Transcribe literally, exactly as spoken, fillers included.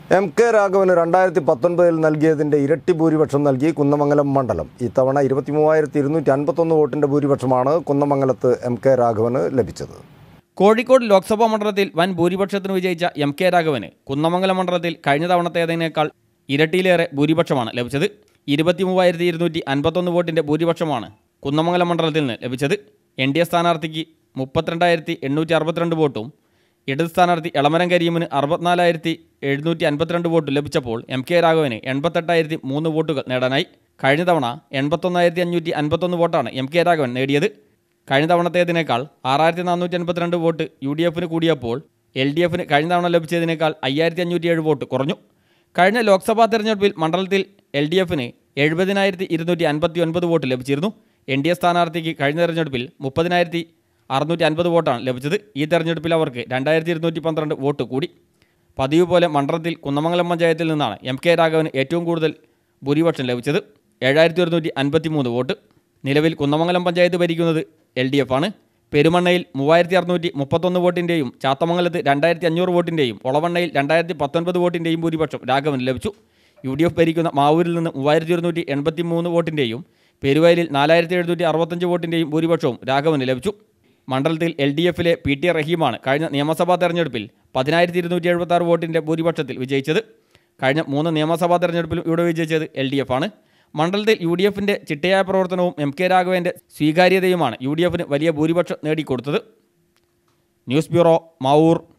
M K Raghavan രണ്ടായിരത്തി പത്തൊൻപതിൽ നൽകിയതിൻ്റെ ഇരട്ടി ഭൂരിപക്ഷം നൽകി കുന്നമംഗലം മണ്ഡലം. ഇത്തവണ ഇരുപത്തി മൂവായിരത്തി ഇരുന്നൂറ്റി അൻപത്തൊന്ന് വോട്ടിൻ്റെ ഭൂരിപക്ഷമാണ് കുന്നമംഗലത്ത് എം കെ രാഘവന് ലഭിച്ചത്. കോഴിക്കോട് ലോക്സഭാ മണ്ഡലത്തിൽ വൻ ഭൂരിപക്ഷത്തിന് വിജയിച്ച എം കെ രാഘവന് കുന്നമംഗലം മണ്ഡലത്തിൽ കഴിഞ്ഞ തവണത്തേതിനേക്കാൾ ഇരട്ടിയിലേറെ ഭൂരിപക്ഷമാണ് ലഭിച്ചത്. ഇരുപത്തി മൂവായിരത്തി ഇരുന്നൂറ്റി അൻപത്തൊന്ന് വോട്ടിൻ്റെ ഭൂരിപക്ഷമാണ് കുന്നമംഗലം മണ്ഡലത്തിൽ നിന്ന് ലഭിച്ചത്. എൻ ഡി എ സ്ഥാനാർത്ഥിക്ക് മുപ്പത്തിരണ്ടായിരത്തി എണ്ണൂറ്റി അറുപത്തിരണ്ട് വോട്ടും ഇടത് സ്ഥാനാർത്ഥി എളമരം കരീമിന് അറുപത്തിനാലായിരത്തി എഴുന്നൂറ്റി അൻപത്തിരണ്ട് വോട്ട് ലഭിച്ചപ്പോൾ എം കെ രാഘവന് എൺപത്തെട്ടായിരത്തി മൂന്ന് വോട്ടുകൾ നേടാനായി. കഴിഞ്ഞ തവണ എൺപത്തൊന്നായിരത്തി അഞ്ഞൂറ്റി അൻപത്തൊന്ന് വോട്ടാണ് എം കെ രാഘവൻ നേടിയത്. കഴിഞ്ഞ തവണത്തേതിനേക്കാൾ ആറായിരത്തി നാനൂറ്റി അൻപത്തിരണ്ട് വോട്ട് യു ഡി എഫിന് കൂടിയപ്പോൾ എൽ ഡി എഫിന് കഴിഞ്ഞ തവണ ലഭിച്ചതിനേക്കാൾ അയ്യായിരത്തി അഞ്ഞൂറ്റി ഏഴ് വോട്ട് കുറഞ്ഞു. കഴിഞ്ഞ ലോക്സഭാ തെരഞ്ഞെടുപ്പിൽ മണ്ഡലത്തിൽ എൽ ഡി എഫിന് എഴുപതിനായിരത്തി ഇരുന്നൂറ്റി അൻപത്തി ഒൻപത് വോട്ട് ലഭിച്ചിരുന്നു. എൻ ഡി എ സ്ഥാനാർത്ഥിക്ക് കഴിഞ്ഞ തെരഞ്ഞെടുപ്പിൽ മുപ്പതിനായിരത്തി അറുന്നൂറ്റി അൻപത് വോട്ടാണ് ലഭിച്ചത്. ഈ തെരഞ്ഞെടുപ്പിൽ അവർക്ക് രണ്ടായിരത്തി ഇരുന്നൂറ്റി പന്ത്രണ്ട് വോട്ട് കൂടി. പതിവ് പോലെ മണ്ഡലത്തിൽ കുന്നമംഗലം പഞ്ചായത്തിൽ നിന്നാണ് എം കെ രാഘവന് ഏറ്റവും കൂടുതൽ ഭൂരിപക്ഷം ലഭിച്ചത്, ഏഴായിരത്തി ഒരുന്നൂറ്റി അൻപത്തി മൂന്ന് വോട്ട്. നിലവിൽ കുന്നമംഗലം പഞ്ചായത്ത് ഭരിക്കുന്നത് എൽ ഡി എഫ് ആണ്. പെരുമണ്ണയിൽ മൂവായിരത്തി അറുന്നൂറ്റി മുപ്പത്തൊന്ന് വോട്ടിൻ്റെയും ചാത്തമംഗലത്ത് രണ്ടായിരത്തി അഞ്ഞൂറ് വോട്ടിൻ്റെയും ഒളവണ്ണയിൽ രണ്ടായിരത്തി പത്തൊൻപത് വോട്ടിൻ്റെയും ഭൂരിപക്ഷം രാഘവന് ലഭിച്ചു. യു ഡി എഫ് ഭരിക്കുന്ന മാവൂരിൽ നിന്ന് മൂവായിരത്തി ഒരുന്നൂറ്റി എൺപത്തി മൂന്ന് വോട്ടിൻ്റെയും പെരുവയലിൽ നാലായിരത്തി എഴുന്നൂറ്റി അറുപത്തഞ്ച് വോട്ടിൻ്റെയും ഭൂരിപക്ഷവും രാഘവന് ലഭിച്ചു. മണ്ഡലത്തിൽ എൽ ഡി എഫിലെ പി ടി റഹീമാണ് കഴിഞ്ഞ നിയമസഭാ തെരഞ്ഞെടുപ്പിൽ പതിനായിരത്തി ഇരുന്നൂറ്റി എഴുപത്തി ആറ് വോട്ടിൻ്റെ ഭൂരിപക്ഷത്തിൽ വിജയിച്ചത്. കഴിഞ്ഞ മൂന്ന് നിയമസഭാ തെരഞ്ഞെടുപ്പിലും ഇവിടെ വിജയിച്ചത് എൽ ഡി എഫ് ആണ്. മണ്ഡലത്തിൽ യു ഡി എഫിൻ്റെ ചിട്ടയായ പ്രവർത്തനവും എം കെ രാഘവൻ്റെ സ്വീകാര്യതയുമാണ് യു ഡി എഫിന് വലിയ ഭൂരിപക്ഷം നേടിക്കൊടുത്തത്. News bureau, Mavoor.